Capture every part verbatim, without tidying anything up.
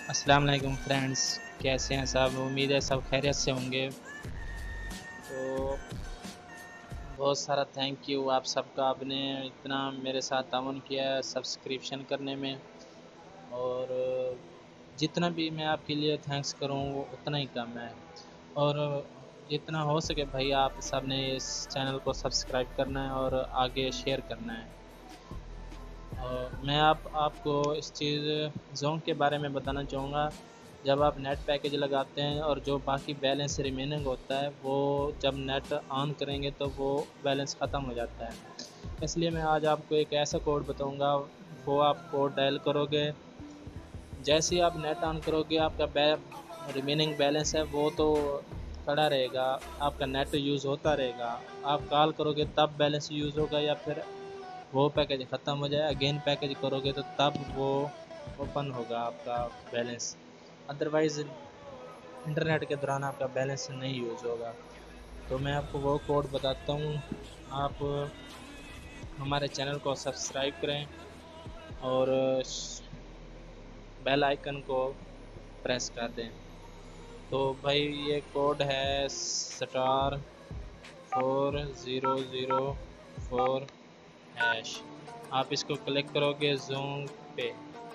अस्सलाम वालेकुम फ्रेंड्स, कैसे हैं सब। उम्मीद है सब खैरियत से होंगे। तो बहुत सारा थैंक यू आप सबका, आपने इतना मेरे साथ ताउन किया है सब्सक्रिप्शन करने में। और जितना भी मैं आपके लिए थैंक्स करूं वो उतना ही कम है। और जितना हो सके भाई आप सब ने इस चैनल को सब्सक्राइब करना है और आगे शेयर करना है। और मैं आप आपको इस चीज़ जोंक के बारे में बताना चाहूँगा। जब आप नेट पैकेज लगाते हैं और जो बाकी बैलेंस रिमेनिंग होता है वो जब नेट ऑन करेंगे तो वो बैलेंस ख़त्म हो जाता है। इसलिए मैं आज आपको एक ऐसा कोड बताऊँगा, वो आप कोड डायल करोगे, जैसे ही आप नेट ऑन करोगे आपका बै रिमेनिंग बैलेंस है वो तो खड़ा रहेगा, आपका नेट यूज़ होता रहेगा। आप कॉल करोगे तब बैलेंस यूज़ होगा, या फिर वो पैकेज ख़त्म हो जाए अगेन पैकेज करोगे तो तब वो ओपन होगा आपका बैलेंस। अदरवाइज़ इंटरनेट के दौरान आपका बैलेंस नहीं यूज़ होगा। तो मैं आपको वो कोड बताता हूँ। आप हमारे चैनल को सब्सक्राइब करें और बेल आइकन को प्रेस कर दें। तो भाई ये कोड है star four zero zero four hash. आप इसको क्लिक करोगे ज़ूम पे।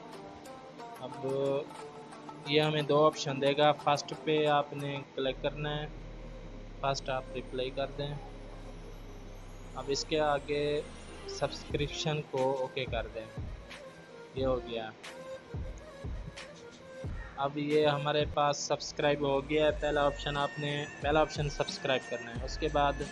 अब ये हमें दो ऑप्शन देगा, फर्स्ट पे आपने क्लिक करना है, फर्स्ट आप रिप्लाई कर दें। अब इसके आगे सब्सक्रिप्शन को ओके कर दें। ये हो गया। अब ये हमारे पास सब्सक्राइब हो गया है। पहला ऑप्शन आपने पहला ऑप्शन सब्सक्राइब करना है। उसके बाद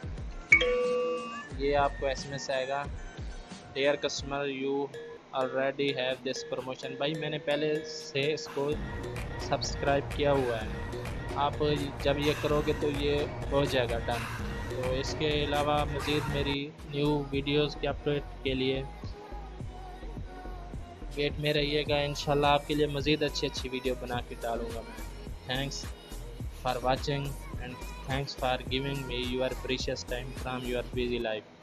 ये आपको एसएमएस आएगा, dear customer you already have this promotion. भाई मैंने पहले से इसको सब्सक्राइब किया हुआ है। आप जब ये करोगे तो ये हो जाएगा डन। तो इसके अलावा मज़ीद मेरी न्यू वीडियोस के अपडेट के लिए वेट में रहिएगा। इंशाल्लाह आपके लिए मज़ीद अच्छी अच्छी वीडियो बना के डालूँगा मैं। Thanks for watching and thanks for giving me your precious time from your busy life.